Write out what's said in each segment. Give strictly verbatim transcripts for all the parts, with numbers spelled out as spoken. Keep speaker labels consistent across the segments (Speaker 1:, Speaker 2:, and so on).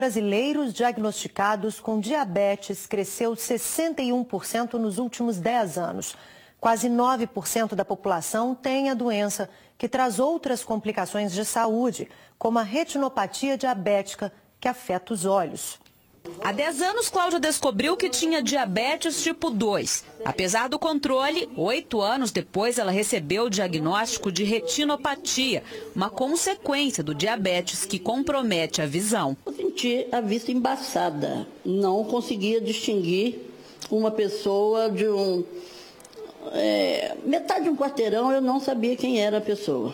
Speaker 1: Brasileiros diagnosticados com diabetes cresceu sessenta e um por cento nos últimos dez anos. Quase nove por cento da população tem a doença, que traz outras complicações de saúde, como a retinopatia diabética, que afeta os olhos.
Speaker 2: Há dez anos, Cláudia descobriu que tinha diabetes tipo dois. Apesar do controle, oito anos depois ela recebeu o diagnóstico de retinopatia, uma consequência do diabetes que compromete a visão.
Speaker 3: Eu senti a vista embaçada, não conseguia distinguir uma pessoa de um... É, metade de um quarteirão eu não sabia quem era a pessoa.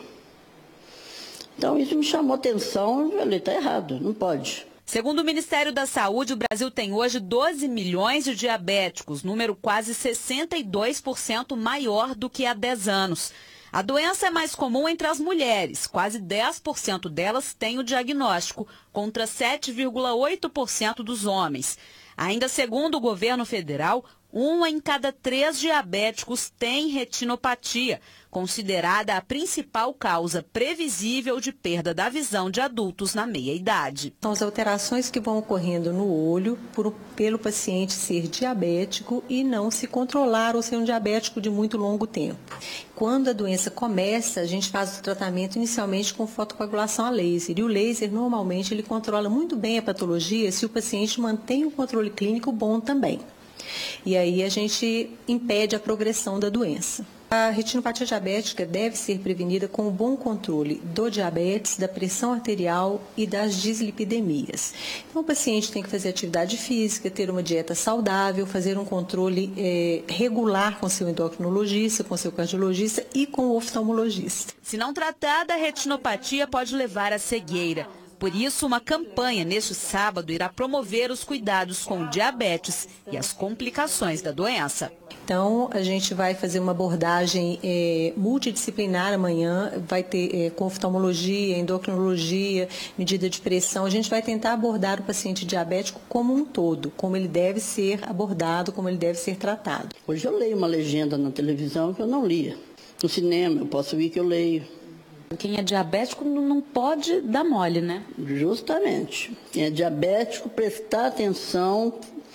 Speaker 3: Então isso me chamou atenção, eu falei, está errado, não pode.
Speaker 2: Segundo o Ministério da Saúde, o Brasil tem hoje doze milhões de diabéticos, número quase sessenta e dois por cento maior do que há dez anos. A doença é mais comum entre as mulheres, quase dez por cento delas têm o diagnóstico, contra sete vírgula oito por cento dos homens. Ainda segundo o governo federal, um em cada três diabéticos tem retinopatia, considerada a principal causa previsível de perda da visão de adultos na meia-idade.
Speaker 4: São as alterações que vão ocorrendo no olho por, pelo paciente ser diabético e não se controlar ou ser um diabético de muito longo tempo. Quando a doença começa, a gente faz o tratamento inicialmente com fotocoagulação a laser. E o laser, normalmente, ele controla muito bem a patologia se o paciente mantém o controle clínico bom também. E aí a gente impede a progressão da doença. A retinopatia diabética deve ser prevenida com o bom controle do diabetes, da pressão arterial e das dislipidemias. Então o paciente tem que fazer atividade física, ter uma dieta saudável, fazer um controle eh, regular com seu endocrinologista, com seu cardiologista e com o oftalmologista.
Speaker 2: Se não tratada, a retinopatia pode levar à cegueira. Por isso, uma campanha neste sábado irá promover os cuidados com o diabetes e as complicações da doença.
Speaker 4: Então, a gente vai fazer uma abordagem é, multidisciplinar amanhã, vai ter é, com oftalmologia, endocrinologia, medida de pressão. A gente vai tentar abordar o paciente diabético como um todo, como ele deve ser abordado, como ele deve ser tratado.
Speaker 3: Hoje eu leio uma legenda na televisão que eu não lia. No cinema eu posso ver que eu leio.
Speaker 2: Quem é diabético não pode dar mole, né?
Speaker 3: Justamente. Quem é diabético, prestar atenção,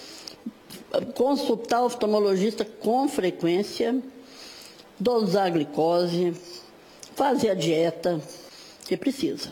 Speaker 3: consultar o oftalmologista com frequência, dosar a glicose, fazer a dieta que precisa.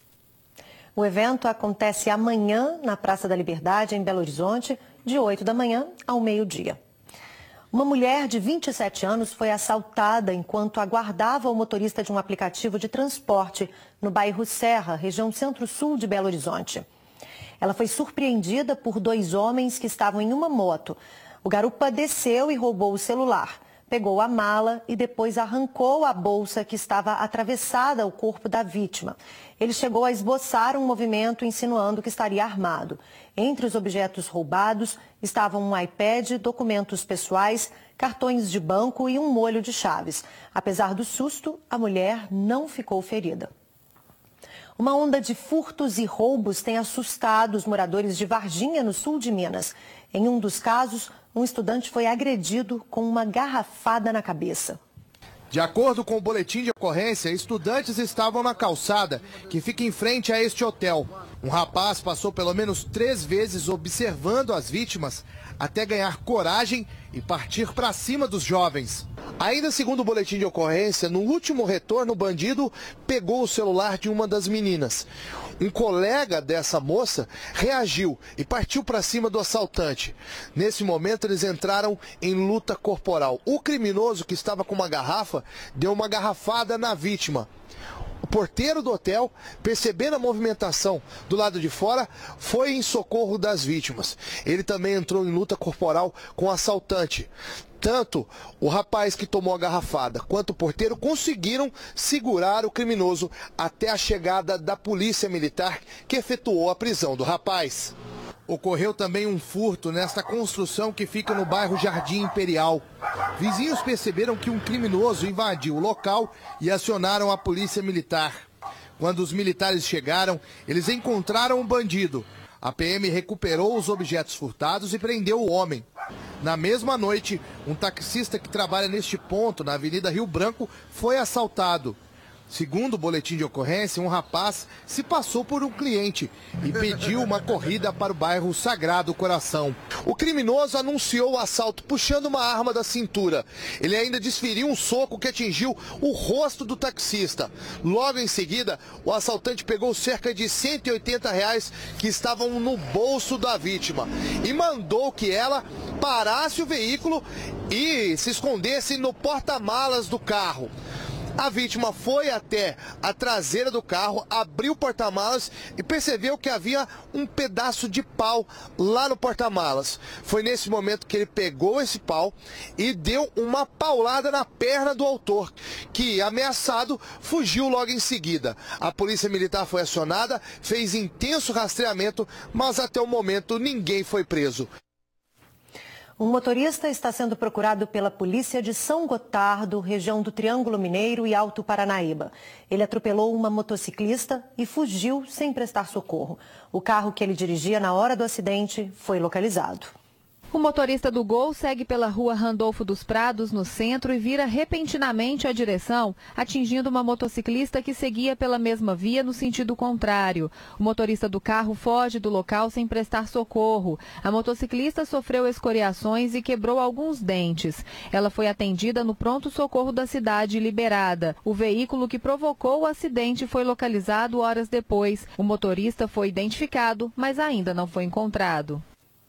Speaker 1: O evento acontece amanhã na Praça da Liberdade, em Belo Horizonte, de oito da manhã ao meio-dia. Uma mulher de vinte e sete anos foi assaltada enquanto aguardava o motorista de um aplicativo de transporte no bairro Serra, região centro-sul de Belo Horizonte. Ela foi surpreendida por dois homens que estavam em uma moto. O garupa desceu e roubou o celular, pegou a mala e depois arrancou a bolsa que estava atravessada ao corpo da vítima. Ele chegou a esboçar um movimento insinuando que estaria armado. Entre os objetos roubados estavam um iPad, documentos pessoais, cartões de banco e um molho de chaves. Apesar do susto, a mulher não ficou ferida. Uma onda de furtos e roubos tem assustado os moradores de Varginha, no sul de Minas. Em um dos casos, um estudante foi agredido com uma garrafada na cabeça.
Speaker 5: De acordo com o boletim de ocorrência, estudantes estavam na calçada, que fica em frente a este hotel. Um rapaz passou pelo menos três vezes observando as vítimas, até ganhar coragem e partir para cima dos jovens. Ainda segundo o boletim de ocorrência, no último retorno, o bandido pegou o celular de uma das meninas. Um colega dessa moça reagiu e partiu para cima do assaltante. Nesse momento, eles entraram em luta corporal. O criminoso, que estava com uma garrafa, deu uma garrafada na vítima. O porteiro do hotel, percebendo a movimentação do lado de fora, foi em socorro das vítimas. Ele também entrou em luta corporal com o assaltante. Tanto o rapaz que tomou a garrafada quanto o porteiro conseguiram segurar o criminoso até a chegada da polícia militar, que efetuou a prisão do rapaz. Ocorreu também um furto nesta construção que fica no bairro Jardim Imperial. Vizinhos perceberam que um criminoso invadiu o local e acionaram a polícia militar. Quando os militares chegaram, eles encontraram o bandido. A P M recuperou os objetos furtados e prendeu o homem. Na mesma noite, um taxista que trabalha neste ponto, na Avenida Rio Branco, foi assaltado. Segundo o boletim de ocorrência, um rapaz se passou por um cliente e pediu uma corrida para o bairro Sagrado Coração. O criminoso anunciou o assalto puxando uma arma da cintura. Ele ainda desferiu um soco que atingiu o rosto do taxista. Logo em seguida, o assaltante pegou cerca de cento e oitenta reais que estavam no bolso da vítima e mandou que ela parasse o veículo e se escondesse no porta-malas do carro. A vítima foi até a traseira do carro, abriu o porta-malas e percebeu que havia um pedaço de pau lá no porta-malas. Foi nesse momento que ele pegou esse pau e deu uma paulada na perna do autor, que, ameaçado, fugiu logo em seguida. A polícia militar foi acionada, fez intenso rastreamento, mas até o momento ninguém foi preso.
Speaker 1: Um motorista está sendo procurado pela polícia de São Gotardo, região do Triângulo Mineiro e Alto Paranaíba. Ele atropelou uma motociclista e fugiu sem prestar socorro. O carro que ele dirigia na hora do acidente foi localizado.
Speaker 6: O motorista do Gol segue pela rua Randolfo dos Prados, no centro, e vira repentinamente a direção, atingindo uma motociclista que seguia pela mesma via no sentido contrário. O motorista do carro foge do local sem prestar socorro. A motociclista sofreu escoriações e quebrou alguns dentes. Ela foi atendida no pronto-socorro da cidade e liberada. O veículo que provocou o acidente foi localizado horas depois. O motorista foi identificado, mas ainda não foi encontrado.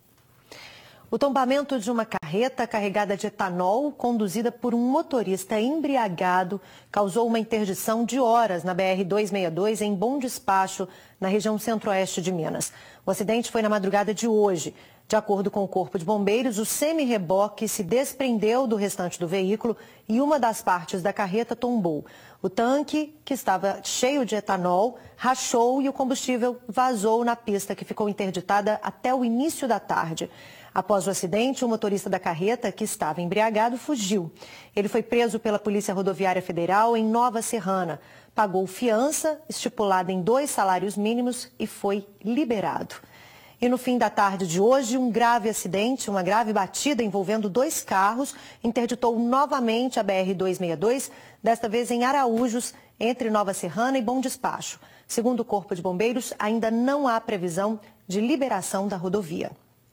Speaker 1: O tombamento de uma carreta carregada de etanol, conduzida por um motorista embriagado, causou uma interdição de horas na B R duzentos e sessenta e dois em Bom Despacho, na região centro-oeste de Minas. O acidente foi na madrugada de hoje. De acordo com o Corpo de Bombeiros, o semi-reboque se desprendeu do restante do veículo e uma das partes da carreta tombou. O tanque, que estava cheio de etanol, rachou e o combustível vazou na pista, que ficou interditada até o início da tarde. Após o acidente, o motorista da carreta, que estava embriagado, fugiu. Ele foi preso pela Polícia Rodoviária Federal em Nova Serrana, pagou fiança estipulada em dois salários mínimos e foi liberado. E no fim da tarde de hoje, um grave acidente, uma grave batida envolvendo dois carros, interditou novamente a B R duzentos e sessenta e dois, desta vez em Araújos, entre Nova Serrana e Bom Despacho. Segundo o Corpo de Bombeiros, ainda não há previsão de liberação da rodovia.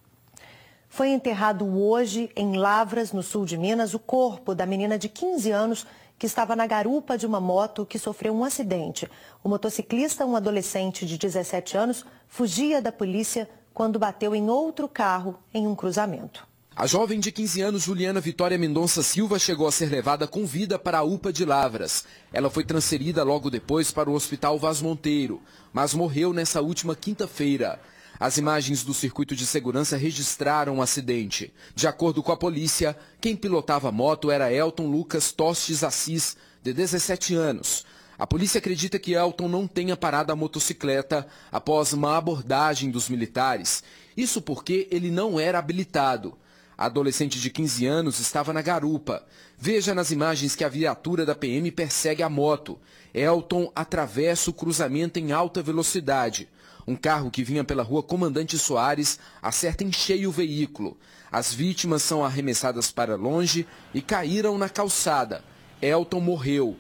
Speaker 1: Foi enterrado hoje, em Lavras, no sul de Minas, o corpo da menina de quinze anos que estava na garupa de uma moto que sofreu um acidente. O motociclista, um adolescente de dezessete anos, fugia da polícia quando bateu em outro carro em um cruzamento.
Speaker 7: A jovem de quinze anos, Juliana Vitória Mendonça Silva, chegou a ser levada com vida para a U P A de Lavras. Ela foi transferida logo depois para o Hospital Vaz Monteiro, mas morreu nessa última quinta-feira. As imagens do circuito de segurança registraram o acidente. De acordo com a polícia, quem pilotava a moto era Elton Lucas Tostes Assis, de dezessete anos. A polícia acredita que Elton não tenha parado a motocicleta após uma abordagem dos militares. Isso porque ele não era habilitado. A adolescente de quinze anos estava na garupa. Veja nas imagens que a viatura da P M persegue a moto. Elton atravessa o cruzamento em alta velocidade. Um carro que vinha pela rua Comandante Soares acerta em cheio o veículo. As vítimas são arremessadas para longe e caíram na calçada. Elton morreu.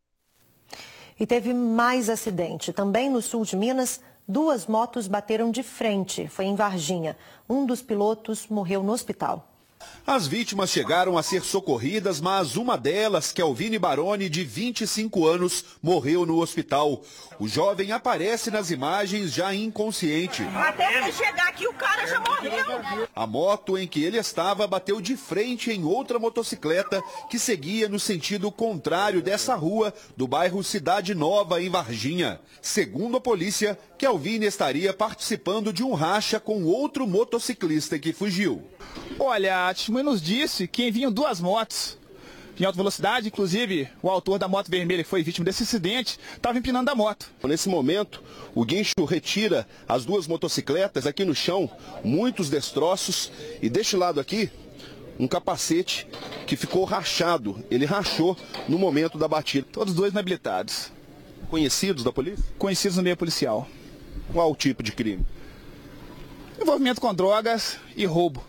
Speaker 1: E teve mais acidente. Também no sul de Minas, duas motos bateram de frente. Foi em Varginha. Um dos pilotos morreu no hospital.
Speaker 8: As vítimas chegaram a ser socorridas, mas uma delas, Kelvine Baroni, de vinte e cinco anos, morreu no hospital. O jovem aparece nas imagens já inconsciente.
Speaker 9: Até ele chegar aqui, o cara já morreu.
Speaker 8: A moto em que ele estava bateu de frente em outra motocicleta que seguia no sentido contrário dessa rua do bairro Cidade Nova, em Varginha. Segundo a polícia, Kelvine estaria participando de um racha com outro motociclista que fugiu.
Speaker 10: Olha, a testemunha nos disse que vinham duas motos em alta velocidade, inclusive o autor da moto vermelha que foi vítima desse acidente estava empinando a moto.
Speaker 8: Nesse momento, o guincho retira as duas motocicletas aqui no chão, muitos destroços, e deste lado aqui, um capacete que ficou rachado. Ele rachou no momento da batida.
Speaker 10: Todos dois inabilitados.
Speaker 8: Conhecidos da polícia?
Speaker 10: Conhecidos no meio policial.
Speaker 8: Qual o tipo de crime?
Speaker 10: Envolvimento com drogas e roubo.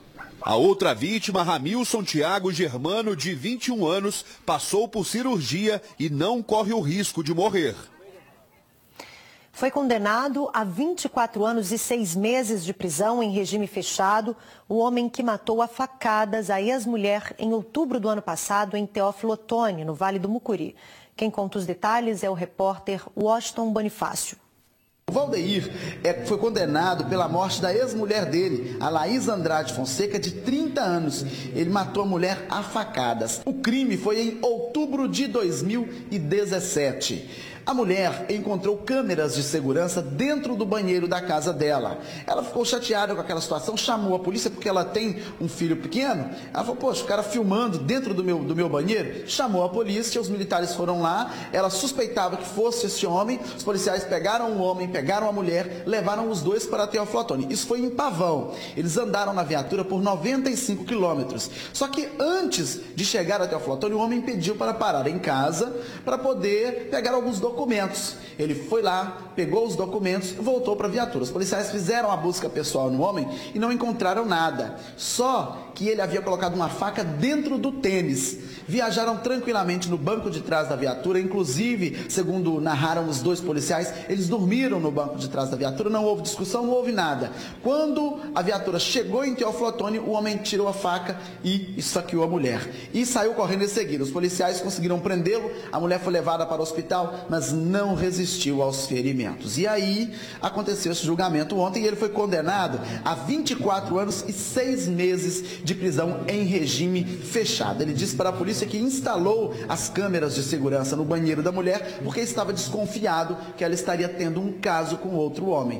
Speaker 8: A outra vítima, Ramilson Tiago Germano, de vinte e um anos, passou por cirurgia e não corre o risco de morrer.
Speaker 1: Foi condenado a vinte e quatro anos e seis meses de prisão em regime fechado o homem que matou a facadas a ex-mulher em outubro do ano passado em Teófilo Otoni, no Vale do Mucuri. Quem conta os detalhes é o repórter Washington Bonifácio.
Speaker 11: O Valdeir é, foi condenado pela morte da ex-mulher dele, a Laís Andrade Fonseca, de trinta anos. Ele matou a mulher a facadas. O crime foi em outubro de dois mil e dezessete. A mulher encontrou câmeras de segurança dentro do banheiro da casa dela. Ela ficou chateada com aquela situação, chamou a polícia porque ela tem um filho pequeno. Ela falou, poxa, o cara filmando dentro do meu, do meu banheiro. Chamou a polícia, os militares foram lá. Ela suspeitava que fosse esse homem. Os policiais pegaram o homem, pegaram a mulher, levaram os dois para Teófilo Otoni. Isso foi em Pavão. Eles andaram na viatura por noventa e cinco quilômetros. Só que antes de chegar a Teófilo Otoni, o homem pediu para parar em casa para poder pegar alguns documentos. documentos. Ele foi lá, pegou os documentos e voltou para a viatura. Os policiais fizeram a busca pessoal no homem e não encontraram nada. Só que ele havia colocado uma faca dentro do tênis. Viajaram tranquilamente no banco de trás da viatura, inclusive, segundo narraram os dois policiais, eles dormiram no banco de trás da viatura, não houve discussão, não houve nada. Quando a viatura chegou em Teófilo Otoni, o homem tirou a faca e esfaqueou a mulher. E saiu correndo em seguida. Os policiais conseguiram prendê-lo, a mulher foi levada para o hospital, mas não resistiu aos ferimentos. E aí aconteceu esse julgamento ontem e ele foi condenado a vinte e quatro anos e seis meses de prisão em regime fechado. Ele disse para a polícia que instalou as câmeras de segurança no banheiro da mulher porque estava desconfiado que ela estaria tendo um caso com outro homem.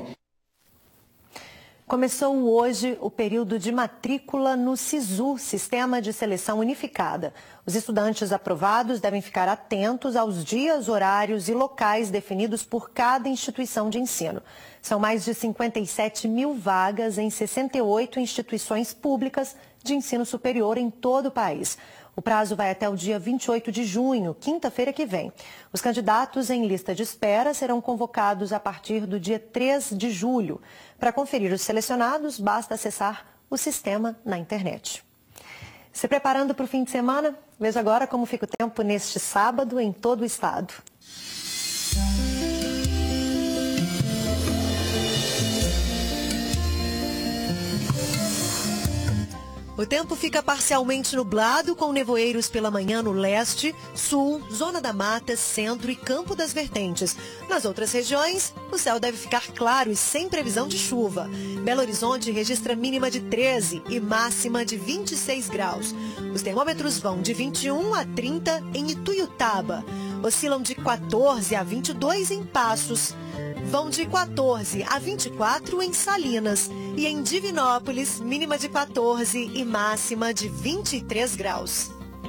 Speaker 1: Começou hoje o período de matrícula no SISU, Sistema de Seleção Unificada. Os estudantes aprovados devem ficar atentos aos dias, horários e locais definidos por cada instituição de ensino. São mais de cinquenta e sete mil vagas em sessenta e oito instituições públicas de ensino superior em todo o país. O prazo vai até o dia vinte e oito de junho, quinta-feira que vem. Os candidatos em lista de espera serão convocados a partir do dia três de julho. Para conferir os selecionados, basta acessar o sistema na internet. Se preparando para o fim de semana? Veja agora como fica o tempo neste sábado em todo o estado. O tempo fica parcialmente nublado, com nevoeiros pela manhã no leste, sul, zona da mata, centro e campo das vertentes. Nas outras regiões, o céu deve ficar claro e sem previsão de chuva. Belo Horizonte registra mínima de treze e máxima de vinte e seis graus. Os termômetros vão de vinte e um a trinta em Ituiutaba. Oscilam de quatorze a vinte e dois em Passos. Vão de quatorze a vinte e quatro em Salinas. E em Divinópolis, mínima de quatorze e máxima de vinte e três graus.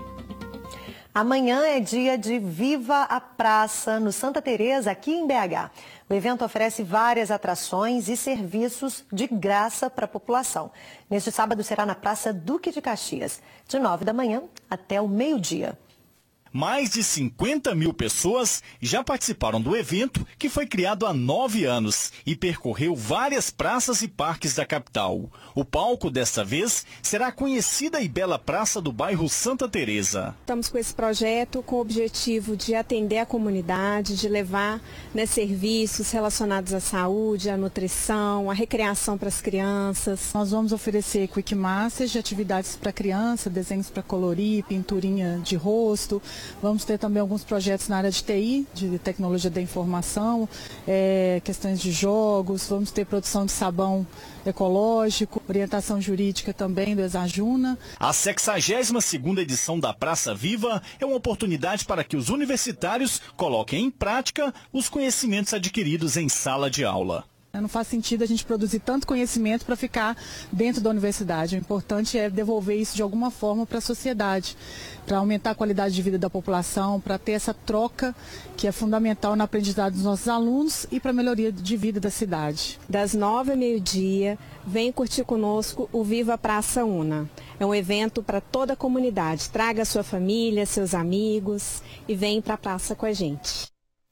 Speaker 1: Amanhã é dia de Viva a Praça, no Santa Teresa, aqui em B H. O evento oferece várias atrações e serviços de graça para a população. Neste sábado será na Praça Duque de Caxias, de nove da manhã até o meio-dia.
Speaker 12: Mais de cinquenta mil pessoas já participaram do evento, que foi criado há nove anos e percorreu várias praças e parques da capital. O palco, desta vez, será a conhecida e bela praça do bairro Santa Teresa.
Speaker 13: Estamos com esse projeto com o objetivo de atender a comunidade, de levar, né, serviços relacionados à saúde, à nutrição, à recreação para as crianças.
Speaker 14: Nós vamos oferecer quick masters de atividades para criança, desenhos para colorir, pinturinha de rosto. Vamos ter também alguns projetos na área de T I, de tecnologia da informação, é, questões de jogos, vamos ter produção de sabão ecológico, orientação jurídica também do Exajuna.
Speaker 12: A sexagésima segunda edição da Praça Viva é uma oportunidade para que os universitários coloquem em prática os conhecimentos adquiridos em sala de aula.
Speaker 14: Não faz sentido a gente produzir tanto conhecimento para ficar dentro da universidade. O importante é devolver isso de alguma forma para a sociedade, para aumentar a qualidade de vida da população, para ter essa troca que é fundamental na aprendizagem dos nossos alunos e para a melhoria de vida da cidade.
Speaker 13: Das nove ao meio-dia, vem curtir conosco o Viva Praça Una. É um evento para toda a comunidade. Traga a sua família, seus amigos e vem para a praça com a gente.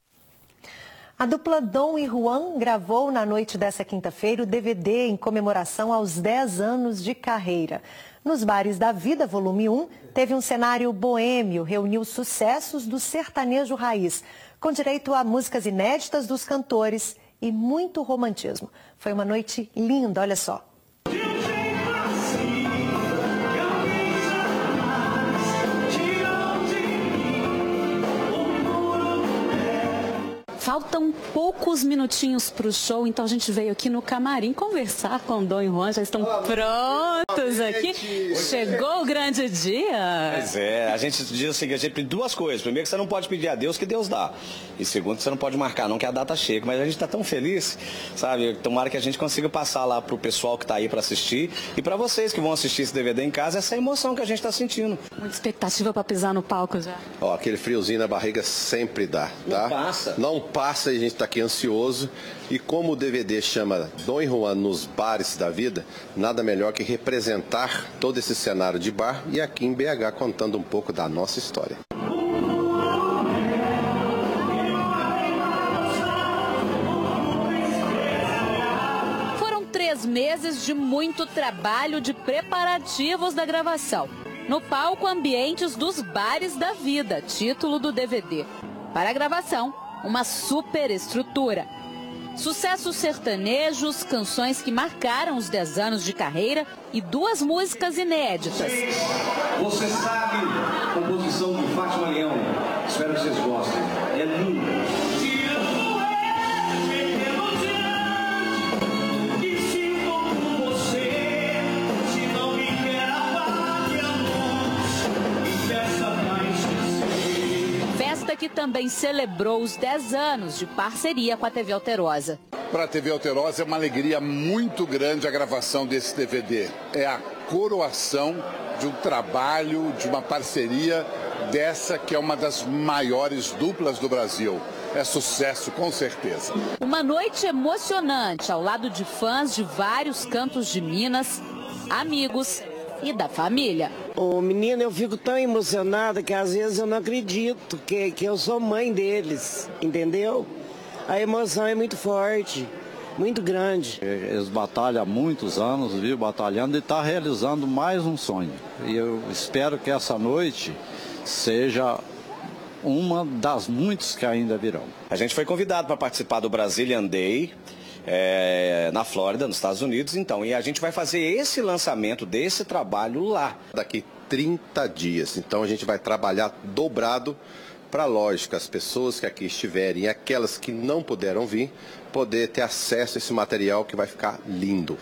Speaker 1: A dupla Dom e Juan gravou na noite dessa quinta-feira o D V D em comemoração aos dez anos de carreira. Nos Bares da Vida, volume um, teve um cenário boêmio, reuniu sucessos do sertanejo raiz, com direito a músicas inéditas dos cantores e muito romantismo. Foi uma noite linda, olha só.
Speaker 2: Faltam poucos minutinhos para o show, então a gente veio aqui no camarim conversar com o Dom e Juan. Já estão prontos aqui. Chegou o grande dia.
Speaker 15: Pois é, a gente diz o seguinte, a gente pede duas coisas. Primeiro, que você não pode pedir a Deus, que Deus dá. E segundo, que você não pode marcar não, que a data chega. Mas a gente está tão feliz, sabe? Tomara que a gente consiga passar lá pro pessoal que está aí para assistir. E para vocês que vão assistir esse D V D em casa, essa emoção que a gente está sentindo.
Speaker 2: Muita expectativa para pisar no palco já.
Speaker 16: Ó, aquele friozinho na barriga sempre dá, tá?
Speaker 15: Não passa.
Speaker 16: Não passa e a gente está aqui ansioso. E como o D V D chama Dom e Juan nos Bares da Vida, nada melhor que representar todo esse cenário de bar e aqui em B H contando um pouco da nossa história.
Speaker 2: Foram três meses de muito trabalho de preparativos da gravação. No palco, ambientes dos Bares da Vida, título do D V D. Para a gravação, uma super estrutura. Sucessos sertanejos, canções que marcaram os dez anos de carreira e duas músicas inéditas.
Speaker 17: Você sabe, composição do Fátima Leão. Espero que vocês gostem. É lindo.
Speaker 2: Que também celebrou os dez anos de parceria com a T V Alterosa.
Speaker 18: Para a T V Alterosa é uma alegria muito grande a gravação desse D V D. É a coroação de um trabalho, de uma parceria dessa que é uma das maiores duplas do Brasil. É sucesso, com certeza.
Speaker 2: Uma noite emocionante ao lado de fãs de vários cantos de Minas, amigos e da família.
Speaker 19: Ô, menina, eu fico tão emocionada que às vezes eu não acredito que, que eu sou mãe deles, entendeu? A emoção é muito forte, muito grande.
Speaker 20: Eles batalham há muitos anos, viu, batalhando e está realizando mais um sonho. E eu espero que essa noite seja uma das muitas que ainda virão.
Speaker 15: A gente foi convidado para participar do Brazilian Day, É, na Flórida, nos Estados Unidos, então, e a gente vai fazer esse lançamento desse trabalho lá.
Speaker 16: Daqui trinta dias, então a gente vai trabalhar dobrado para, lógico, as pessoas que aqui estiverem e aquelas que não puderam vir, poder ter acesso a esse material que vai ficar lindo.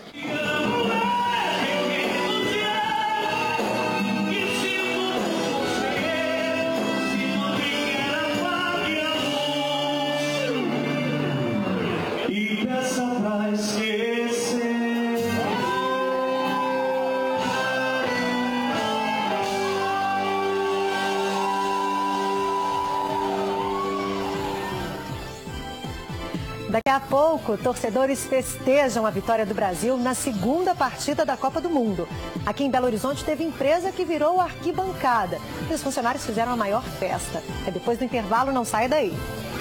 Speaker 1: Daqui a pouco, torcedores festejam a vitória do Brasil na segunda partida da Copa do Mundo. Aqui em Belo Horizonte teve empresa que virou arquibancada. E os funcionários fizeram a maior festa. É depois do intervalo, não saia daí.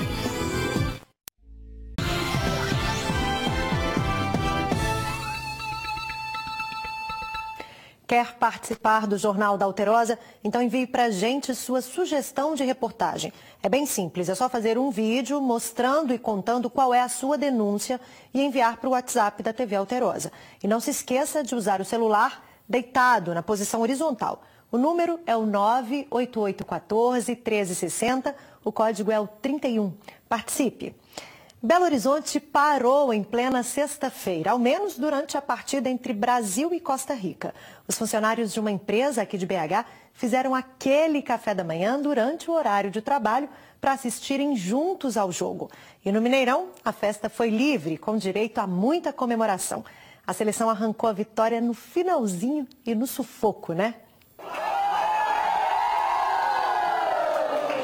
Speaker 1: Quer participar do Jornal da Alterosa? Então envie para a gente sua sugestão de reportagem. É bem simples, é só fazer um vídeo mostrando e contando qual é a sua denúncia e enviar para o WhatsApp da T V Alterosa. E não se esqueça de usar o celular deitado na posição horizontal. O número é o nove oito oito um quatro, um três seis zero, o código é o trinta e um. Participe! Belo Horizonte parou em plena sexta-feira, ao menos durante a partida entre Brasil e Costa Rica. Os funcionários de uma empresa aqui de B H fizeram aquele café da manhã durante o horário de trabalho para assistirem juntos ao jogo. E no Mineirão, a festa foi livre, com direito a muita comemoração. A seleção arrancou a vitória no finalzinho e no sufoco, né?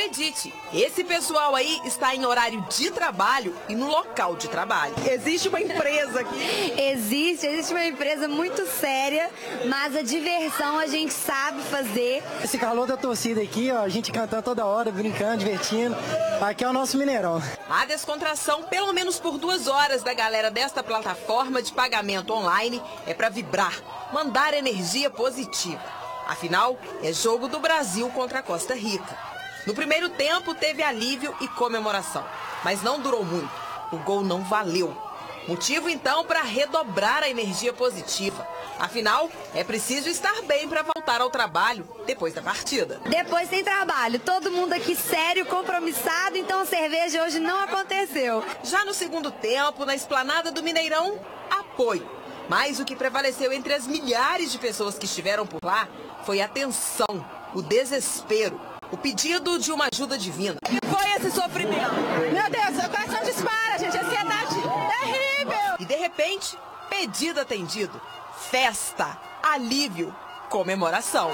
Speaker 21: acredite, esse pessoal aí está em horário de trabalho e no local de trabalho. Existe uma empresa aqui?
Speaker 22: Existe, existe uma empresa muito séria, mas a diversão a gente sabe fazer.
Speaker 23: Esse calor da torcida aqui, ó, a gente cantando toda hora, brincando, divertindo. Aqui é o nosso Mineirão.
Speaker 21: A descontração, pelo menos por duas horas, da galera desta plataforma de pagamento online é para vibrar, mandar energia positiva. Afinal, é jogo do Brasil contra a Costa Rica. No primeiro tempo, teve alívio e comemoração, mas não durou muito. O gol não valeu. Motivo, então, para redobrar a energia positiva. Afinal, é preciso estar bem para voltar ao trabalho depois da partida.
Speaker 22: Depois tem trabalho. Todo mundo aqui sério, compromissado, então a cerveja hoje não aconteceu.
Speaker 21: Já no segundo tempo, na esplanada do Mineirão, apoio. Mas o que prevaleceu entre as milhares de pessoas que estiveram por lá foi a tensão, o desespero, o pedido de uma ajuda divina. O que foi esse sofrimento?
Speaker 9: Meu Deus, o coração dispara, gente, ansiedade terrível.
Speaker 21: E de repente, pedido atendido, festa, alívio, comemoração.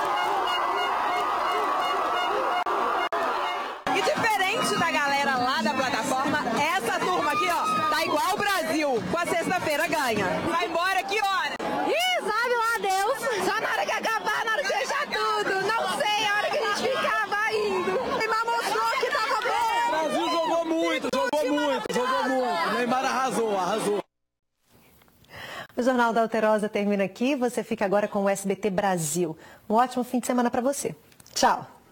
Speaker 21: E diferente da galera lá da plataforma, essa turma aqui, ó, tá igual o Brasil, com a sexta-feira ganha. Vai embora que hora?
Speaker 22: Ih, sabe lá Deus, só na hora que acabar, na hora que fechar tudo, não sei, a hora que a gente ficava indo. Neymar mostrou que tava bom.
Speaker 24: O Brasil jogou muito, jogou muito, jogou muito. Neymar arrasou, arrasou.
Speaker 1: O Jornal da Alterosa termina aqui. Você fica agora com o S B T Brasil. Um ótimo fim de semana para você. Tchau!